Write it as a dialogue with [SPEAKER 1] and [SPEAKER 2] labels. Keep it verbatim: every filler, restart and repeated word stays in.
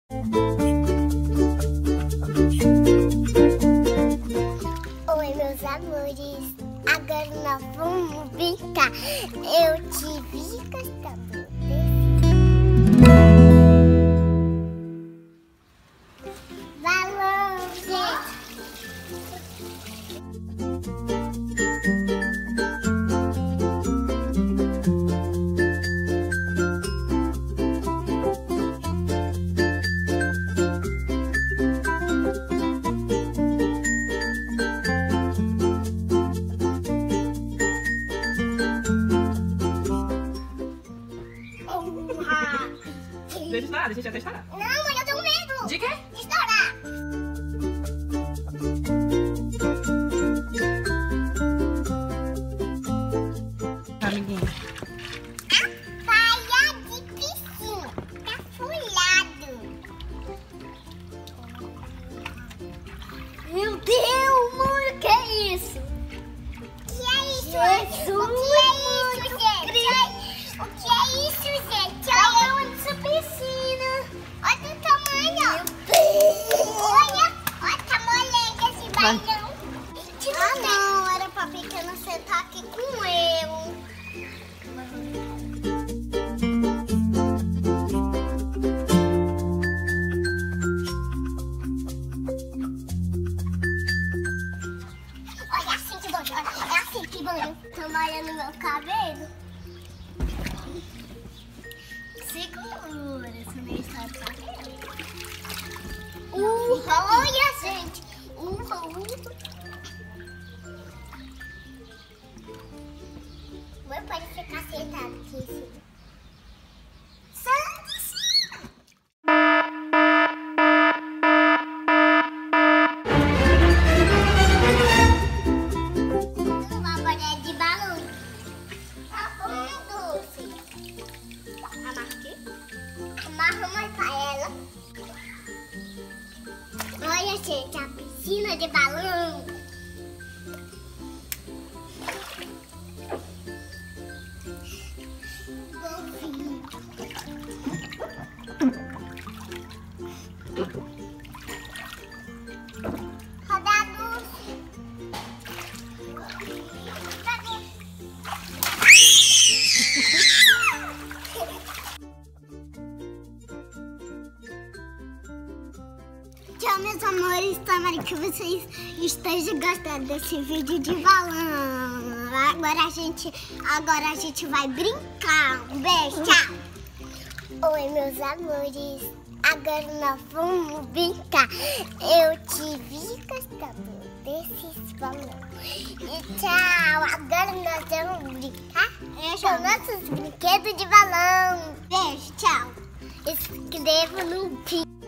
[SPEAKER 1] Oi, meus amores. Agora nós vamos brincar. Eu te vi gostando desse balão, gente.
[SPEAKER 2] Deixa estourar, deixa até estourar.
[SPEAKER 1] Não, mãe, eu tenho medo.
[SPEAKER 2] De quê?
[SPEAKER 1] De estourar.
[SPEAKER 2] Amiguinho.
[SPEAKER 1] A praia de piscina. Tá folhado. Meu Deus, mano, que é isso? Que é isso, Jesus? O que é isso, gente? O que é isso, gente? Olha essa piscina. Olha o tamanho. Olha, olha tá molenga esse balão. Ah, não, era pra pequena sentar aqui com eu. Olha assim que banho, olha, é assim que banho. Tô molhando meu cabelo. Segura, isso nem está de cabelo. Urra, olha, gente. Urra, urra. Mãe pode ficar sentado aqui em cima. Sai de cima. Uma bolinha de balão. Tá bom, doce. Amarra aqui. Amarra mais pra ela. Olha, gente, a piscina de balão. Golfinho. Roda a luz. Tchau, meus amores, tomara que vocês estejam gostando desse vídeo de balão. Agora a gente, agora a gente vai brincar. Um beijo, tchau. Oi, meus amores, agora nós vamos brincar. Eu te vi gostando desses balões. E tchau, agora nós vamos brincar com nossos brinquedos de balão. Beijo, tchau. Inscreva no vídeo.